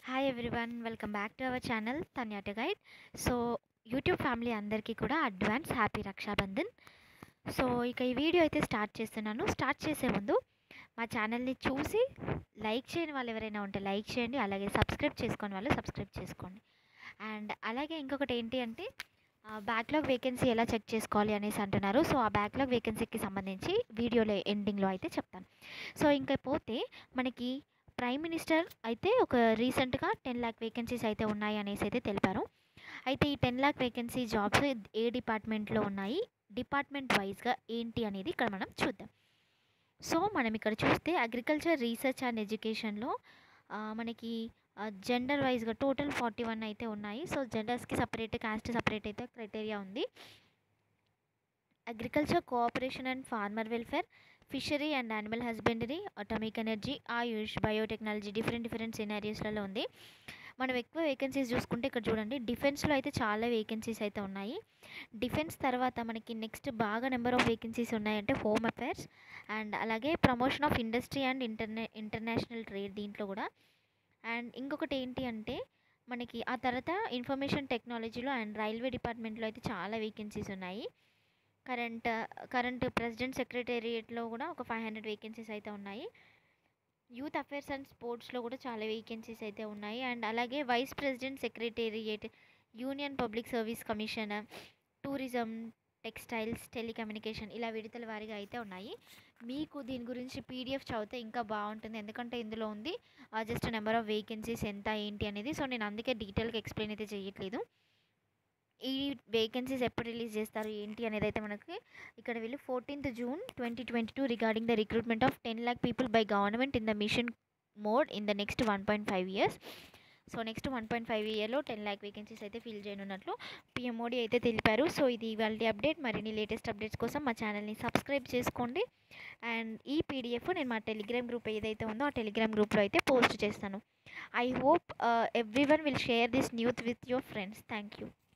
Hi everyone, welcome back to our channel thanya guide. So YouTube family అందరికీ కూడా advance happy Rakshabandhan. So ఇక ఈ video అయితే start చేస్తున్నాను. స్టార్ట్ చేసే ముందు మా ఛానల్ని చూసి లైక్ చేయని వాళ్ళు ఎవరైనా ఉంటే లైక్ చేయండి, అలాగే సబ్స్క్రైబ్ చేసుకొని వాళ్ళు సబ్స్క్రైబ్ చేసుకోండి. అండ్ అలాగే ఇంకొకటి ఏంటి అంటే బ్యాక్లాగ్ వేకెన్సీ ఎలా చెక్ చేసుకోవాలి అనేసి అంటున్నారు. సో ఆ బ్యాక్లాగ్ వేకెన్సీకి సంబంధించి వీడియోలో ఎండింగ్లో అయితే చెప్తాను. సో ఇంకా పోతే మనకి ప్రైమ్ మినిస్టర్ అయితే ఒక రీసెంట్గా 10 lakh వేకెన్సీస్ అయితే ఉన్నాయి అనేసి అయితే తెలిపారు. అయితే ఈ 10 lakh వేకెన్సీ జాబ్స్ ఏ డిపార్ట్మెంట్లో ఉన్నాయి, డిపార్ట్మెంట్ వైజ్గా ఏంటి అనేది ఇక్కడ మనం చూద్దాం. సో మనం ఇక్కడ చూస్తే అగ్రికల్చర్, రీసెర్చ్ అండ్ ఎడ్యుకేషన్లో మనకి జెండర్ వైజ్గా టోటల్ 41 అయితే ఉన్నాయి. సో జెండర్స్కి సపరేట్, కాస్ట్ సపరేట్ అయితే క్రైటీరియా ఉంది. Agriculture, cooperation and farmer welfare, fishery and animal husbandry, atomic energy, AYUSH, biotechnology different సినారియోస్లలో ఉంది. మనం ఎక్కువ వేకెన్సీస్ చూసుకుంటే ఇక్కడ చూడండి, డిఫెన్స్లో అయితే చాలా వేకెన్సీస్ అయితే ఉన్నాయి. డిఫెన్స్ తర్వాత మనకి నెక్స్ట్ బాగా నెంబర్ ఆఫ్ వేకెన్సీస్ ఉన్నాయంటే హోమ్ అఫైర్స్ అండ్ అలాగే promotion of industry and international trade దీంట్లో కూడా. అండ్ ఇంకొకటి ఏంటి అంటే మనకి ఆ తర్వాత ఇన్ఫర్మేషన్ టెక్నాలజీలో అండ్ రైల్వే డిపార్ట్మెంట్లో అయితే చాలా వేకెన్సీస్ ఉన్నాయి. కరెంట్ ప్రెసిడెంట్ సెక్రటేరియట్లో కూడా ఒక 500 వేకెన్సీస్ అయితే ఉన్నాయి. యూత్ అఫైర్స్ అండ్ స్పోర్ట్స్లో కూడా చాలా వేకెన్సీస్ అయితే ఉన్నాయి. అండ్ అలాగే vice president secretariat, union public service commission, tourism, textiles, telecommunication ఇలా విడతల వారీగా అయితే ఉన్నాయి. మీకు దీని గురించి పీడిఎఫ్ చదివితే ఇంకా బాగుంటుంది, ఎందుకంటే ఇందులో ఉంది జస్ట్ నెంబర్ ఆఫ్ వేకెన్సీస్ ఎంత ఏంటి అనేది. సో నేను అందుకే డీటెయిల్గా ఎక్స్ప్లెయిన్ అయితే చేయట్లేదు. ఈ వేకెన్సీస్ ఎప్పుడు రిలీజ్ చేస్తారు ఏంటి అనేది అయితే మనకి ఇక్కడ వీళ్ళు 14th June 2022 regarding the recruitment of 10 lakh people by government in the mission mode in the next 1.5 years. So next 1.5 ఇయర్లో 10 lakh వేకెన్సీస్ అయితే ఫిల్ చేయనున్నట్లు పిఎం మోడీ అయితే తెలిపారు. సో ఇది ఇవాళ అప్డేట్. మరిన్ని లేటెస్ట్ అప్డేట్స్ కోసం మా ఛానల్ని సబ్స్క్రైబ్ చేసుకోండి. అండ్ ఈ పీడిఎఫ్ నేను మా టెలిగ్రామ్ గ్రూప్ ఏదైతే ఉందో ఆ టెలిగ్రామ్ గ్రూప్లో అయితే పోస్ట్ చేస్తాను. I hope everyone will share this news with your friends. Thank you.